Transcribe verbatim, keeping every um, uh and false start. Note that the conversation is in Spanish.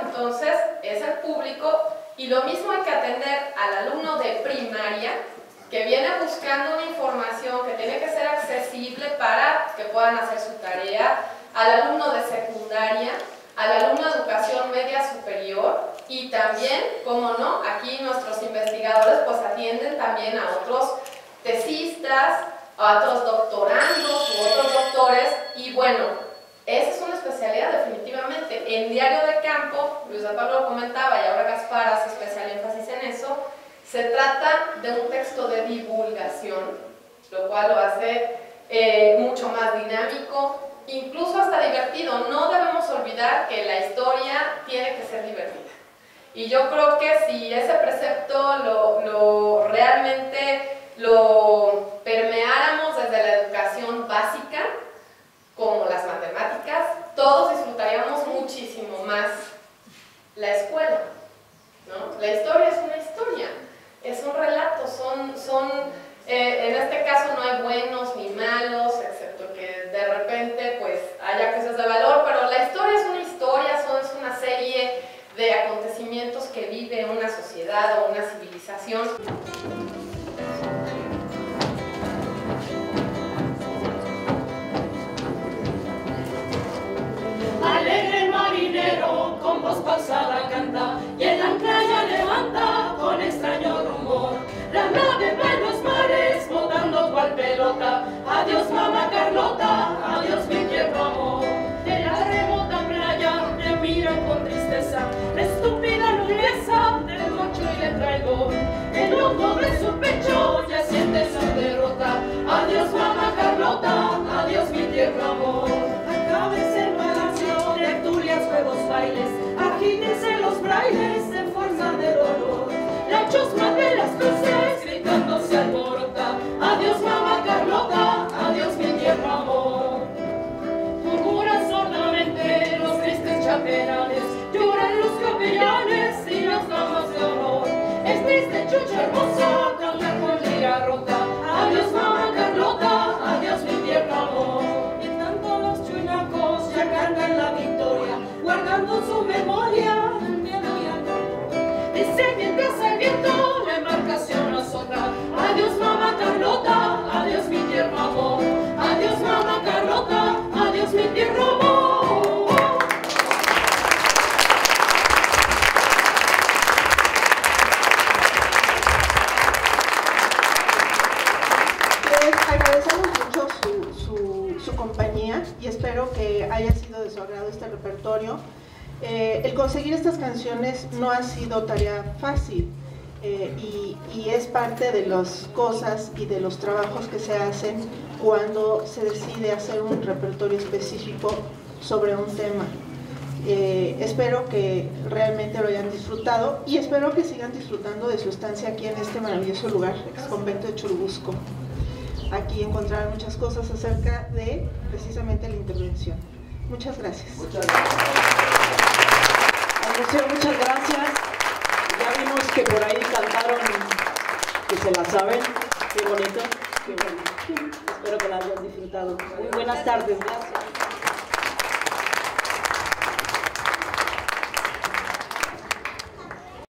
entonces es el público, y lo mismo hay que atender al alumno de primaria, que viene buscando una información que tiene que ser accesible para que puedan hacer su tarea, al alumno de secundaria, al alumno de educación media superior, y también, como no, aquí nuestros investigadores pues atienden también a otros tesistas, a otros doctorandos u otros doctores, y bueno, esa es una especialidad definitivamente. En Diario de Campo, Luis Pablo lo comentaba y ahora Gaspar hace especial énfasis en eso, se trata de un texto de divulgación, lo cual lo hace eh, mucho más dinámico, incluso hasta divertido. No debemos olvidar que la historia tiene que ser divertida. Y yo creo que si ese precepto lo, lo realmente lo permeáramos desde la educación básica, como las matemáticas, todos disfrutaríamos muchísimo más la escuela, ¿no? La historia es una historia, es un relato, son, son eh, en este caso no hay buenos ni malos, excepto que de repente pues haya cosas de valor, pero la historia es una historia, son, es una serie de acontecimientos que vive una sociedad o una civilización. Alegre el marinero con voz pausada canta, y el ancla ya levanta con extraño rumor. La nave va en los mares botando cual pelota. Adiós mamá Carlota, adiós mi tierno amor. De la remota playa me miran con tristeza la estúpida nobleza del macho y el traidor. El hondo de su pecho ya siente su derrota. Adiós mamá Carlota, adiós mi tierno amor. Acábese el palacio, tertulias, juegos, bailes, agítense los frailes en fuerza de dolor. La chusma de las cruces gritando se alborota. Adiós mamá Carlota, adiós mi tierno amor. Murmuran sordamente los tristes chapelanes, lloran los capellanes y las damas de honor. Es triste chucha hermosa cantar con lira rota. Adiós mamá Carlota, adiós mi tierno amor. Y tanto los chuinacos ya cantan la victoria, guardando en su memoria el miedo y el dolor. Dice mientras el viento la embarcación azota. Adiós mamá Carlota, adiós mi tierno amor. Adiós mamá Carlota, adiós mi tierno amor. Les agradecemos mucho su, su, su compañía y espero que haya sido de su agrado este repertorio. Eh, el conseguir estas canciones no ha sido tarea fácil eh, y, y es parte de las cosas y de los trabajos que se hacen cuando se decide hacer un repertorio específico sobre un tema. Eh, espero que realmente lo hayan disfrutado y espero que sigan disfrutando de su estancia aquí en este maravilloso lugar, ex convento de Churubusco. Aquí encontrarán muchas cosas acerca de precisamente la intervención. Muchas gracias. Muchas gracias. Museo, muchas gracias. Ya vimos que por ahí cantaron, que se la saben. Qué bonito, qué bonito. Espero que la hayan disfrutado. Muy buenas tardes, gracias.